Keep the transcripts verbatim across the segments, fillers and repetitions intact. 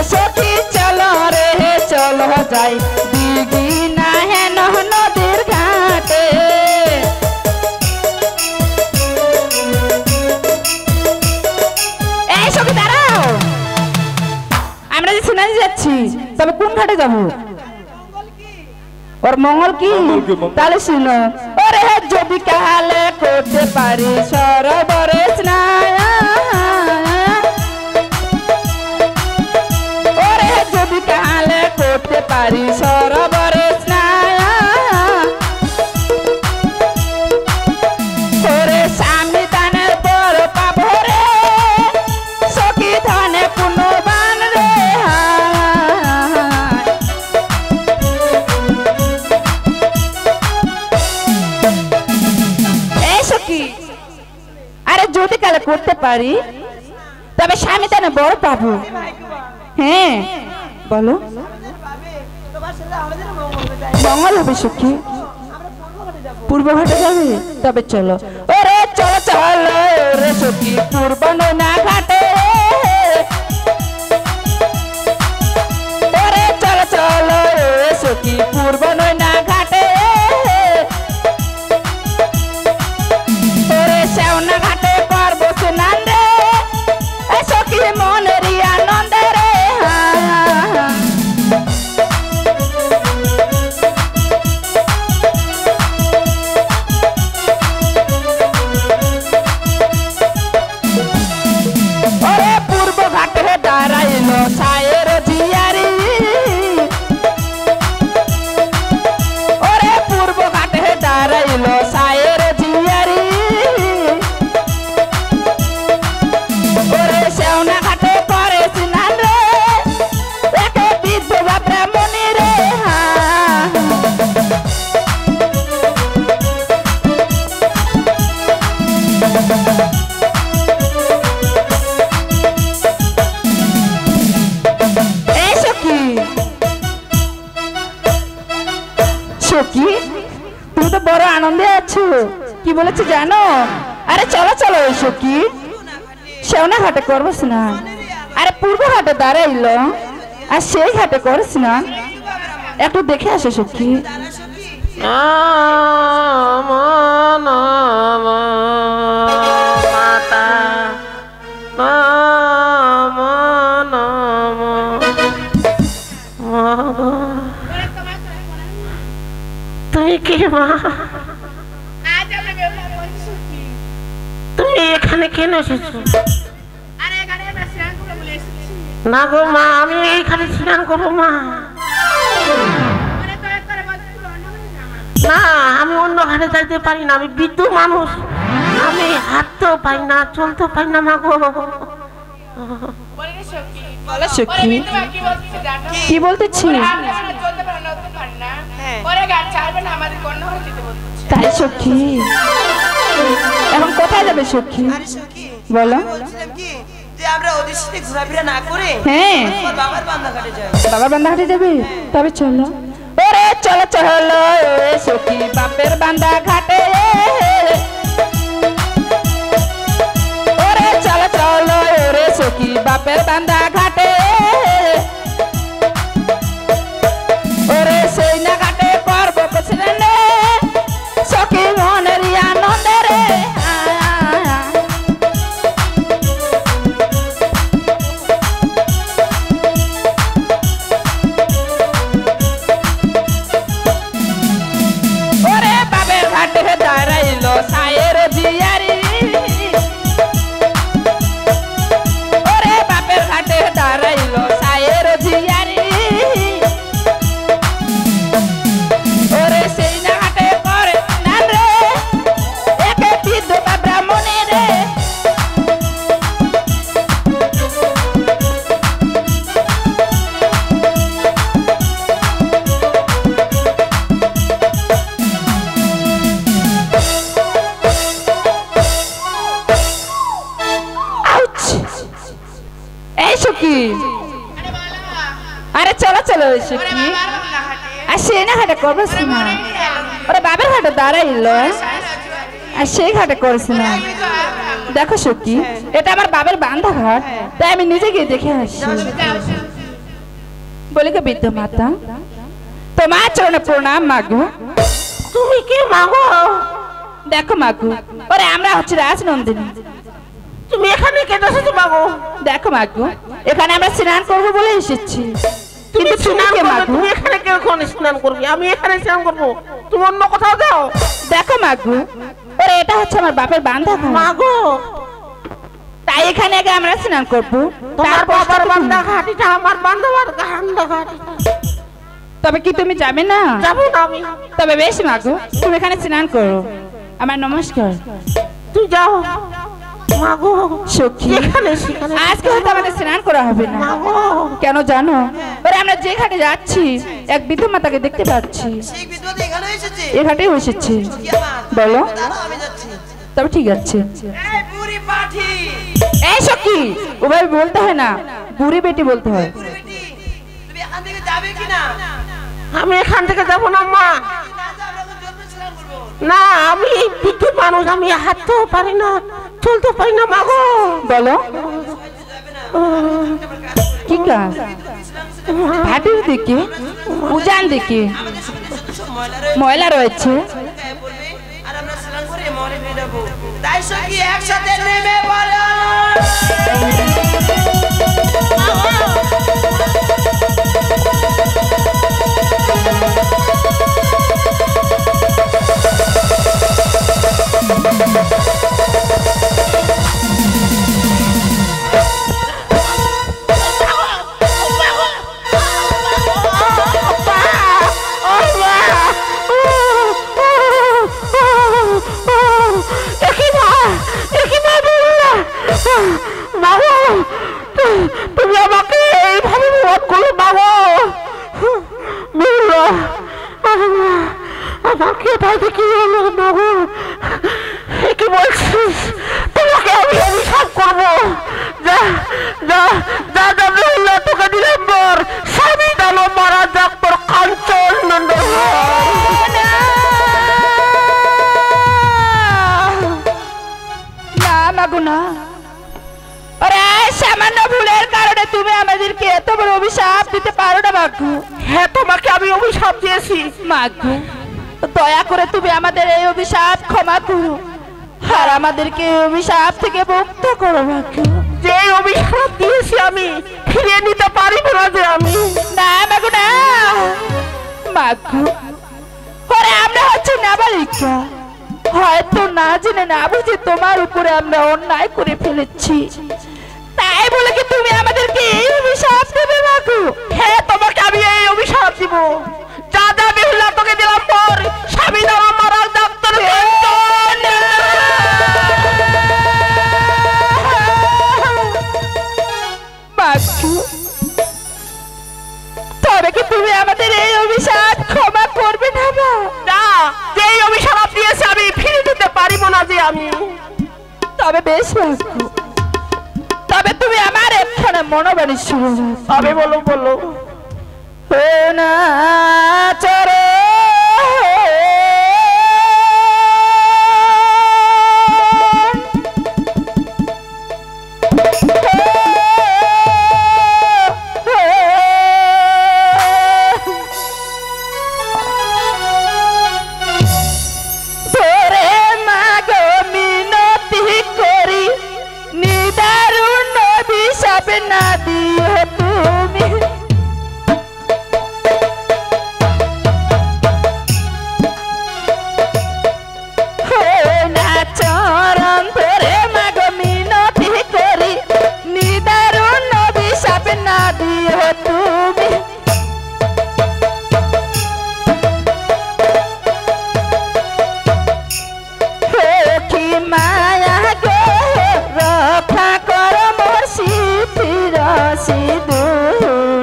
সখী চলো রে চলো যাই দিঘি না হেন নদীর ঘাটে এই সখী দাঁড়াও আমরা যে সিনারি যাচ্ছি তবে কোন ঘাটে যাবো और मंगल की ताले सुनो अरे যদি কালে করতে পারি সরোবরে স্নান ওরে যদি কালে করতে পারি সরোবরে স্নান ওরে স্বামী দানের পর পাবো রে সখী ধনে পুণ্যবান রে আরে যদি কালে করতে পারি তবে স্বামী দানে বড় পাবো হ্যাঁ বলো মঙ্গল হবে সখী পূর্ব ঘাটে যাবে তবে চলো ওরে চলো চলো রে সখী পূর্ব নৈনা ঘাটে ওরে চলো চলো রে সখী পূর্ব নৈনা ঘাটে ওরে শ্যাওনা ঘাটে করব স্নান রে সখী মনের আনন্দ রে ওরে পূর্ব ঘাটে দাঁড়াইল ছায়ের জিয়ারি ওরে পূর্ব ঘাটে দাঁড়াইল ছায়ের জিয়ারি ওরে শ্যাওনা ঘাটে করে স্নান রে একে বিধবা ব্রাহ্মণী রে এই সখী সখী তুমি তো বড় আনন্দে আছো কি বলেছে জানো আরে চলো চলো সখী শ্যাওনা ঘাটে করবো স্নান আরে পূর্ব ঘাটে দাঁড়াইলো আর সেই ঘাটে করো স্নান একটু দেখে আসো সখী তুমি কি মা তুমি এখানে কেন এসেছো না গো মা আমি এইখানে স্নান করবো মা না আমি অন্য ঘাটে যাইতে পারি না আমি বৃদ্ধ মানুষ আমি হাঁটতেও পাই না চলতেও পাই না মা গো কি বলতেছি তাই সখী এখন কোথায় যাবে সখী বলো হ্যাঁ বাবার বান্দা ঘাটে যাবে তবে চলো ওরে চলো চলো সখী বাপের বান্দা ঘাটে ওরে চলো চলো ওরে সখী বাপের বান্দা ঘাটে ওরে সেই না ঘাটে করবো স্নান সখী মনের আনন্দ রে ওরে বাবের ঘাটে দাঁড়াইল ছায়ের জিয়ারি ওরে বাপের ঘাটে দাঁড়াইল ছায়ের জিয়ারি ওরে সেই না ঘাটে করে না রে একে বিধবা ব্রাহ্মণী রে अरे चलो चलो सखी ना घाटे करब ना अरे बाबर घाटे दाঁড়াইলো আর সেই ঘাটে করছ না দেখো সখী এটা আমার বাবার বান্ধা ঘাট তাই আমি নিজে গিয়ে দেখে আসছি বলি গো বৃদ্ধ মাতা, তোমার চরণে প্রণাম মাগো। তুমি কি মাগো? দেখো মাগো, ওরে আমরা হচ্ছে রাজনন্দিনী। তুমি এখানে কেন এসেছো মাগো? দেখো মাগো, এখানে আমরা স্নান করবো বলে এসেছি। তুমি কিন্তু তুমি স্নান কে করবে? মাগো? তুমি এখানে কেন স্নান করবে? আমি এখানে স্নান করবো, তুমি অন্য কোথাও যাও। দেখো মাগো, ওরে এটা হচ্ছে আমার বাপের বান্ধা ঘর। মাগো, তাই এখানে আগে আমরা স্নান করবো। তোমার তারপর বাবার তুমি- বান্দা ঘাটিটা আমার বান্ধবার বান্দা ঘাটিটা। তবে কি তুমি যাবে না? যাবো না আমি। তবে বেশ মাগো, তুমি এখানে স্নান করো। আমার নমস্কার। তুই যাও মাগো। সখী, যেখানে সেখানে আজকে হয়তো আমাদের স্নান করা হবে না। মাগো, কেন জানো? ওরে আমরা যে ঘাটে যাচ্ছি এক বৃদ্ধ মাতাকে দেখতে পাচ্ছি। সেই বিদ্যুৎ এখানে এসেছে। এ ঘাটে এসেছে। কি আমার? বলো। দাঁড়াও, আমি যাচ্ছি। তবে ঠিক আছে। এই বুড়ি পাঠি, এই সখী, ওভাবে বলতে হয় না, বুড়ি বেটি বলতে হয়। বুড়ি বেটি, তুমি এখান থেকে যাবে কিনা? আমি এখান থেকে যাবো না মা। না যাও, আমরা জন্য স্নান করবো। না, আমি বিদ্যুৎ মানুষ, আমি হাঁটতেও পারি না, চলতে পারি না মাগো। বলো যাবে না। কি কাজ? ভাটির দিকে, উজান দিকে আমাদের শরীরে যত সব ময়লা রয়েছে, ময়লা রয়েছে। গায়ে পড়বে, আর আমরা স্নান করে মরে ফিরে যাবো। তাই সখী একসাথে নেমে পড়ো। তুমি আমাকে এইভাবে মত করো মাগো। আমাকে তাই কি হলো মাগো? কি বলছিস? তোমাকে আমি অভিশাপ করবো। যা যা যা যাবে হলো, তোকে দিলাম বর, স্বামী দানো মারা যাক তোর কাঞ্চন নন্দন। না মাগো না, ওরে সামান্য ভুলের কারণে তুমি আমাদেরকে এত বড় অভিশাপ দিতে পারো না মাগো। হ্যাঁ, তোমাকে আমি অভিশাপ দিয়েছি মাগো, দয়া করে তুমি আমাদের এই অভিশাপ ক্ষমা করো, আর আমাদেরকে এই অভিশাপ থেকে মুক্ত করো মাগো। যে অভিশাপ দিয়েছি আমি ফিরিয়ে নিতে পারিব না যে আমি। না মাগো না, মাগো ওরে আমরা হচ্ছে নাবালিকা, হয়তো না জেনে না বুঝে তোমার উপরে আমরা অন্যায় করে ফেলেছি, তাই বলে কি তুমি আমাদেরকে এই অভিশাপ দেবে মাগো? হ্যাঁ, তোমাকে আমি এই অভিশাপ দিব। যা যা বেহুলা, তোকে দিলাম পর, স্বামী দাও মারা যাক তোর কাঞ্চন। মাগো, তবে কি তুমি আমাদের এই অভিশাপ ক্ষমা করবে না মা? না, যে অভিশাপ দিয়েছে আমি ফিরে দিতে পারিব না যে আমি। তবে বেশ মাগো, তবে তুমি আমার এখানে মনোবাণী শুরু তবে বলো বলো। ও না চরে না দিও তুমি। না চরণ ধরে মাগো মিনতি করি, নিদারুণ অভিশাপ না দিও তুমি। কি মায়া গো রক্ষা কর মোর সিদ্ধির সিঁদুর।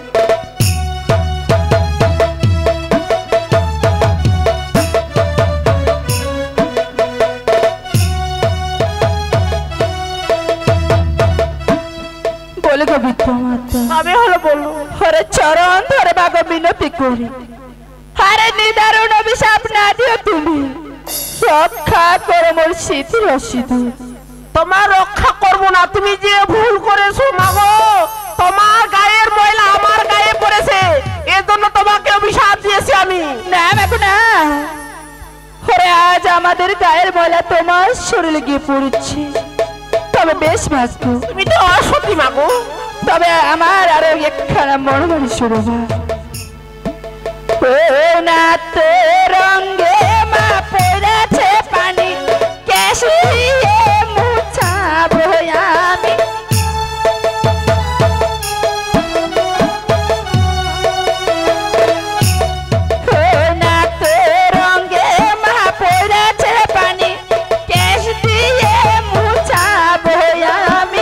বলে গো বৃদ্ধ মাতা, তবে হলো বলো। হরে চরণ ধরে বাবা মিনতি করি, আরে নিদারুণ অভিশাপ না দিও তুমি, রক্ষা করো মোর সিঁথির সিঁদুর। তোমার রক্ষা করবো না, তুমি যে ভুল করেছো মাগো, তোমার গায়ের ময়লা আমার গায়ে পড়েছে আমি। না মাগো না, ওরে আজ আমাদের গায়ের ময়লা তোমার শরীরে গিয়ে পড়ছে। তবে বেশ মাগো, তুমি তো অসতী মাগো। তবে আমার আরো একখানা মনোমনি শুরু ও না তো রঙে মা পড়েছে পানি, কেশ দিয়ে মুছাবো আমি। ও না তো রঙে মা পড়েছে পানি, কেশ দিয়ে মুছাবো আমি।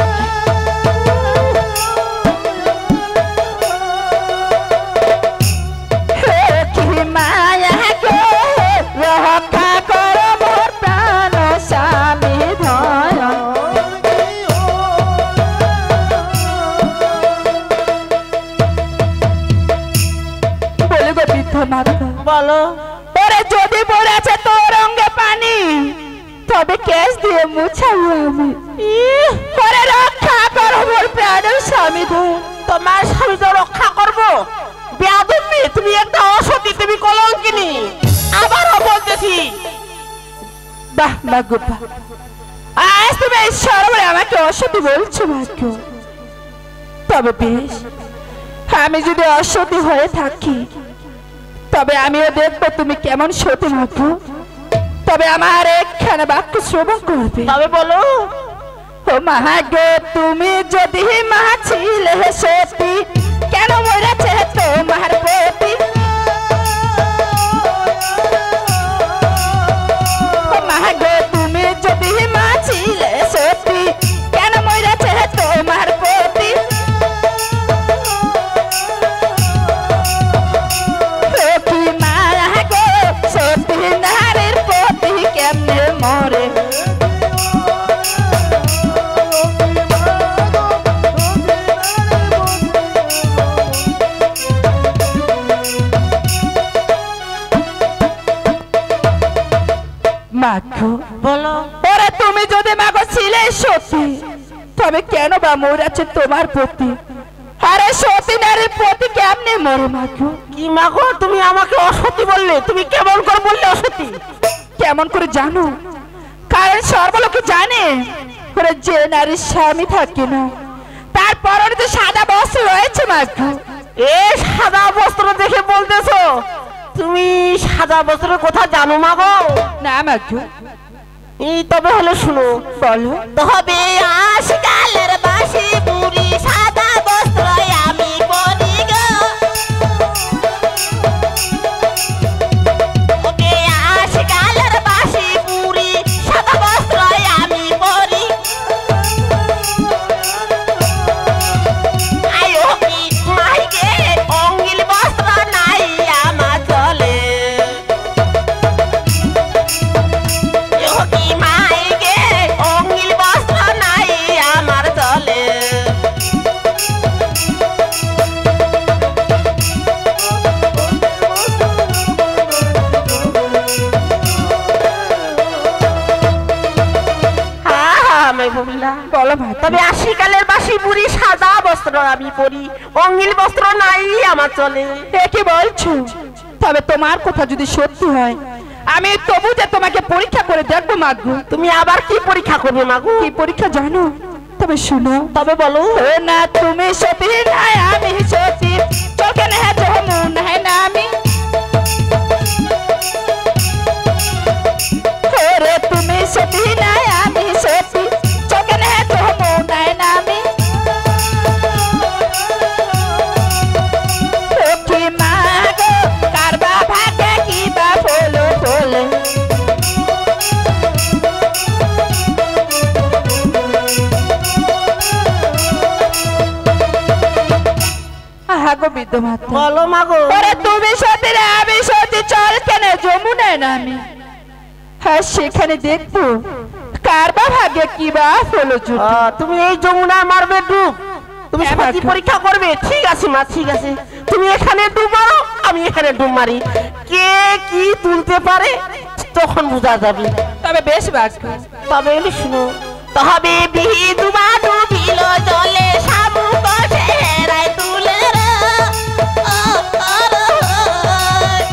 বলো। ওরে যদি পড়েছে তোর রঙে পানি, তবে কেশ দিয়ে মুছাবো আমি। ওরে রক্ষা করো মোর প্রাণের স্বামী ধর। তোমার স্বামী তো রক্ষা করবো? বেয়াদবি, তুমি একটা অসতী, তুমি কলঙ্কিনী। আবারও বলতেছি। বাহ মাগো বাহ, আজ তুমি এই সরবরে আমাকে অসতী বলছো মাগো। তবে বেশ, আমি যদি অসতী হয়ে থাকি, তবে আমিও দেখবো তুমি কেমন সতী মাগো। তবে আমার একখানা বাক্য শ্রবণ করবে। তবে বলো। ও মাগো তুমি যদি মা ছিলে সতী, কেন মরেছে তোমার প্রতি? ও মাগো তুমি যদি মা ছিলে সতী, কেন মরেছে তোমার প্রতি? সতী মা গো সতী নারীর প্রতি কেমনে মরে? মাগো বলো। ওরে তুমি যদি মাগো ছিলে সতী, তবে কেন বা মরেছে তোমার প্রতি? আরে সতী নারীর প্রতি কেমনে মরে মাগো? কি মাগো, তুমি আমাকে অসতী বললে? তুমি কেমন করে বললে অসতী? কেমন করে জানো? কারণ সর্বলোকে জানে ওরে যে নারীর স্বামী থাকে না, তার পরনে তো সাদা বস্ত্র রয়েছে মাগো। এ সাদা বস্ত্র দেখে বলতেছো? তুমি সাদা বস্ত্রের কথা জানো মাগো? না মাগো। এই তবে হলো শুনো। বলো। তবে আজকালের বাসি বুড়ি সাদা বস্ত্র আমি পরি গো। তবে আজকালের বাসি বুড়ি সাদা বস্ত্র আমি পরি। আয়ো কি মাইকে অঙ্গিল বস্ত্র নাই আমার চলে। কি মাইকে অঙ্গিল বস্ত্র নাই আমার চলে। বলো ভাই। তবে আশিকালের বাসি বুড়ি সাদা বস্ত্র আমি পরি, অঙ্গিল বস্ত্র নাই আমার চলে। এ কি বলছো? তবে তোমার কথা যদি সত্যি হয়, আমি তবু যে তোমাকে পরীক্ষা করে দেখবো মাগো। তুমি আবার কি পরীক্ষা করবে মাগো? কি পরীক্ষা জানো? তবে শুনো। তবে বলো। ও না তুমি সতী নাই আমি সতী, চোখে না জমু নাই না আমি। ওরে তুমি সতী নাই আমি সতী, চোখে না জমু নাই না আমি। সখী মা গো কারবা ভাগে কি বা বলো বলে। আহাগো বিদ্যমাতা। বলো মাগো। ওরে তুমি সতী রে আমি সতী, চল কেন যমুনায় নামি। হ্যাঁ সেখানে দেখবো কারবা ভাগে কি বা হলো জুটি। আহ, তুমি এই যমুনায় মারবে ডুব? তুমি হ্যাঁ, সত্যি মাগো। পরীক্ষা করবে? ঠিক আছে মা, ঠিক আছে। তুমি এখানে ডুব মারো, আমি এখানে ডুব মারি। কে কি তুলতে পারে তখন বোঝা যাবে। তবে বেশ বাগো। তবে এলি শুনো। তবে বিধুমা ডুবিল জলে শামুক সেরাই তুলে রে। ও, ও, ও, ও।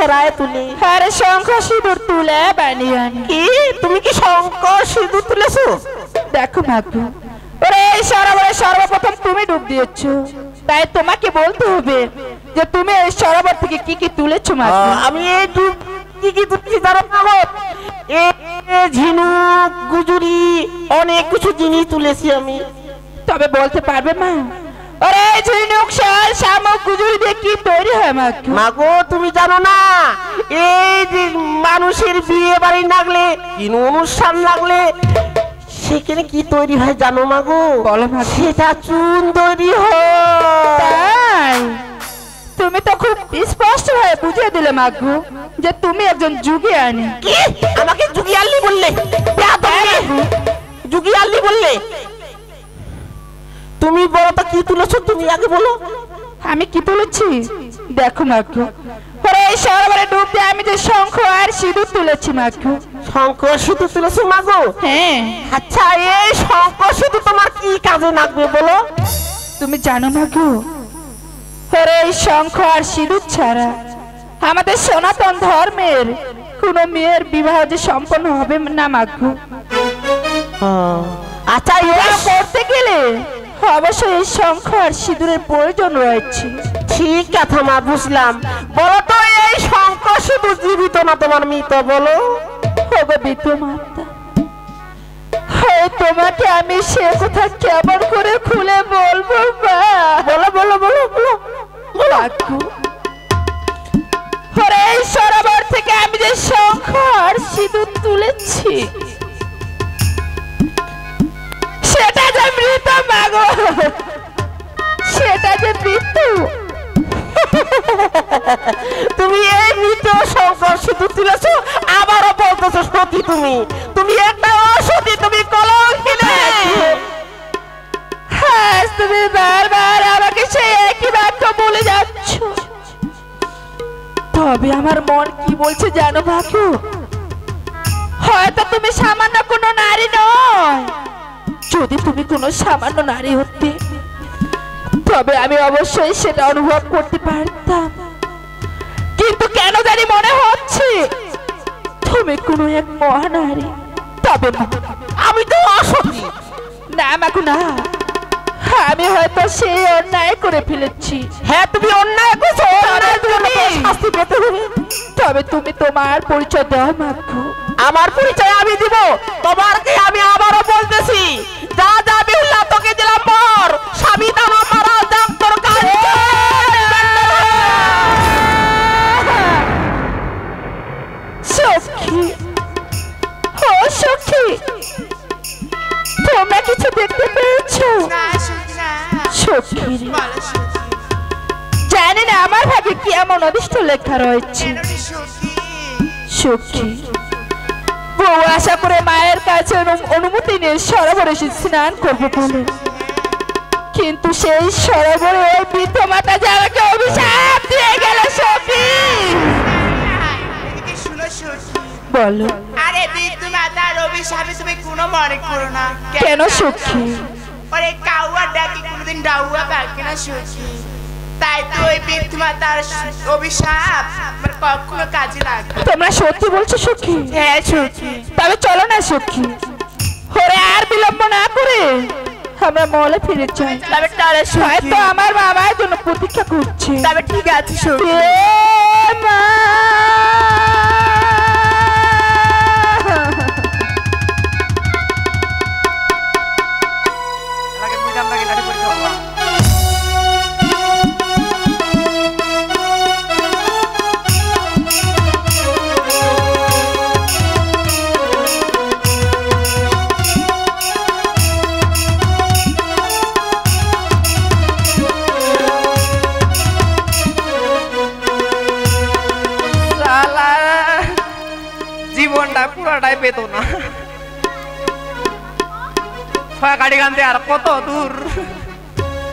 চেহারায় তুলে। আরে শঙ্খ সিঁদুর তুলে বানিয়ে আনি। কি তুমি কি শঙ্খ সিঁদুর তুলেছো? দেখো মাগো, ওরে এই সরোবরে সর্বপ্রথম তুমি ডুব দিয়েছো, তাই তোমাকে বলতে হবে যে তুমি এই সরোবর থেকে কি কি তুলেছো মাগো। আমি এই ডুব কি কি তুলছি জানো মাগো? এ ঝিনুক গুজুরি অনেক কিছু জিনিস তুলেছি আমি। তবে বলতে পারবে মা, ওরে এই ঝিনুক শাল শামুক গুজুরি দিয়ে কি তৈরি হয় মাগো? মাগো তুমি জানো না, এই যে মানুষের বিয়ে বাড়ি লাগলে কোনো অনুষ্ঠান লাগলে সেখানে কি তৈরি হয় জানো মাগো? বলো মাগো। সেটা চুন তৈরি হয়। তাই তুমি তো খুব স্পষ্ট হয়ে বুঝিয়ে দিলে মাগো যে তুমি একজন যুগিয়ানি। কি আমাকে যুগিয়ালি বললে? যুগিয়ালি বললে? তুমি বলো তো কি তুলেছো, তুমি আগে বলো। আমি কি তুলেছি দেখো মাগো, ওরে এই সরোবরে ডুব দিয়ে আমি যে শঙ্খ আর সিঁদুর তুলেছি মাগো। শঙ্খ সিঁদুর তুলেছো মাগো? হ্যাঁ। আচ্ছা এই শঙ্খ সিঁদুর তোমার কি কাজে লাগবে বলো? তুমি জানো মাগো, ওরে এই শঙ্খ আর সিঁদুর ছাড়া আমাদের সনাতন ধর্মের কোনো মেয়ের বিবাহ যে সম্পন্ন হবে না মাগো। আচ্ছা এটা করতে গেলে অবশ্যই এই শঙ্খ আর সিঁদুরের প্রয়োজন রয়েছে। ঠিক কথা মা, বুঝলাম। বলো তো এই শঙ্খ সিঁদুর জীবিত না তোমার মৃত বলো? ওগো বিদ্যমাতা, তোমাকে আমি সে কথা কেমন করে খুলে বলবো মা? বলো বলো বলো বলো বলো। ওরে এই সরোবর থেকে আমি যে শঙ্খ আর সিঁদুর তুলেছি সেটা যে মৃত মাগো, সেটা যে মৃত্যু। তুমি এই মৃত শঙ্খ সিঁদুর তুলেছো আবারও বলতেছো সতী? তুমি তুমি একটা অসতী, তুমি কলঙ্কিনী। হ্যাঁ, তুমি বারবার আমাকে সেই একই বাক্য বলে যাচ্ছ। তবে আমার মন কি বলছে জানো বাকু? হয়তো তুমি সামান্য কোনো নারী নয়। যদি তুমি কোনো সামান্য নারী হতে তবে আমি অবশ্যই সেটা অনুভব করতে পারতাম, কিন্তু কেন জানি মনে হচ্ছে তুমি কোনো এক মহানারী। তবে আমি তো অসতী। না মাকু না, আমি হয়তো সেই অন্যায় করে ফেলেছি। হ্যাঁ তুমি অন্যায় করছো, অন্যায় তুমি শাস্তি পেতে হবে। তবে তুমি তোমার পরিচয় দাও মাকু। আমার পরিচয় আমি দিব, তোমারকে আমি আবারও বলতেছি। যা যা বিহুল্লাহ তোকে দিলাম পর স্বামী দামা মারা যাক তোর কাছে। সখী, ও সখী, তোমরা কিছু দেখতে পেয়েছো? সখী, জানি না আমার ভাগে কি এমন অদৃষ্ট লেখা রয়েছে। সখী, বউ আশা করে মায়ের কাছে অনুমতি নিয়ে সরোবরে স্নান করবে বলে, কিন্তু সেই সরোবরে ওই বৃদ্ধ মাতা যে আমাকে অভিশাপ দিয়ে গেল। সখী বলো। আরে বৃদ্ধ মাতার অভিশাপে তুমি কোনো মনে করো না। কেন সখী? ওরে কাউয়া ডাকি কোনোদিন ডাউয়া ডাকে না সখী। তাই তো ওই বৃদ্ধ মাতার অভিশাপ আমার কখনো কাজে লাগে। তোমরা সত্যি বলছো সখী? হ্যাঁ সখী। তবে চলো না সখী, ওরে আর বিলম্ব না করে আমরা মলে ফিরে যাই। তবে তাহলে হয়তো আমার বাবার জন্য প্রতীক্ষা করছে। তবে ঠিক আছে সখী। এ মা, জীবনটা পুরোটাই পেতো না। গাড়ি গানতে আর কত দূর।